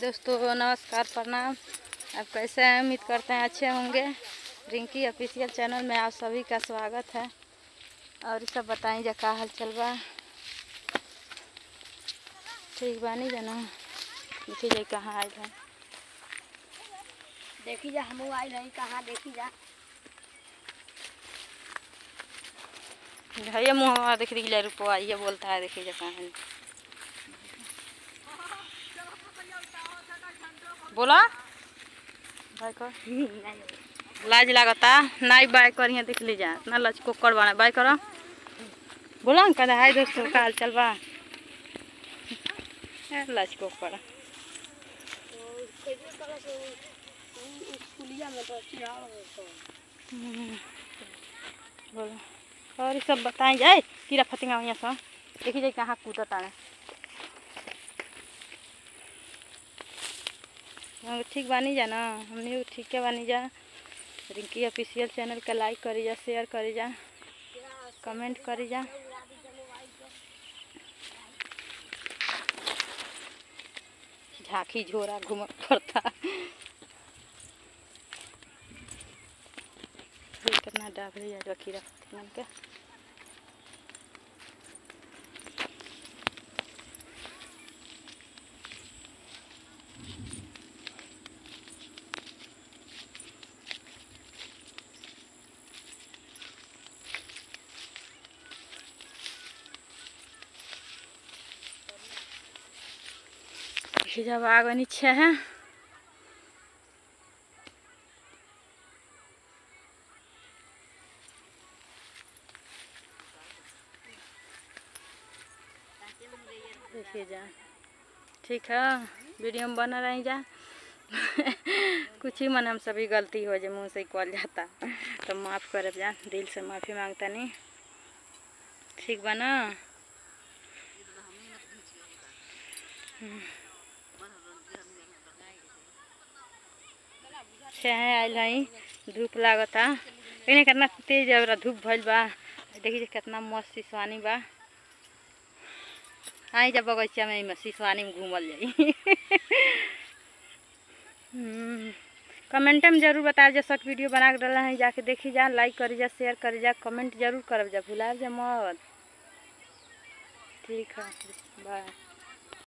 दोस्तों नमस्कार प्रणाम। आप कैसे हैं? उम्मीद करते हैं अच्छे होंगे। रिंकी ऑफिशियल चैनल में आप सभी का स्वागत है। और सब बताएं जा का हाल चल बा। ठीक बानी जना देखी जाए कहाँ आए हैं। देखी जा हम आई नहीं कहाँ देखी जा भैया मुँह देख रही है रुपया ये बोलता है देखी जा कहाँ है। बोला भाई कर लाज लागता नाई बाय कर यहाँ देख लीजा इतना लचको कर बना बाय करो। बोला ना कहता हाय दोस्तों का हाल चल बा लचको कर बोलो। और ये सब बताएं जाए कीड़ा फतिंगा यहाँ सब देखी जाए कहाँ कूदता है। ठीक बानी जा ना हमने ठीक है बानी जा। रिंकी ऑफिशियल चैनल का लाइक करी जा शेयर करी जा कमेंट करी जा। झांकी झोरा घूम पड़ता कितना डाबली है कीड़ा फतिंगा के। जब आगे नीचे है देखिए जा ठीक है वीडियो में बना रही जा। कुछ ही मन हम सभी गलती हो जाए मुँह से कल जाता तो माफ़ कर जा दिल से माफ़ी मांगता नहीं। ठीक बना आयल हई धूप लागता इन्हें कितना तेज धूप भइल बा। देखिए कितना मस्त सिसवानी बा। आई जा बगीचा में सिसवानी में घूमल जाई। कमेंट में जरूर बता जा सब वीडियो बना के डाला है जाके देखी जा लाइक करी जा शेयर करी जा कमेंट जरूर करब जा भुला जा मत। ठीक है बाय।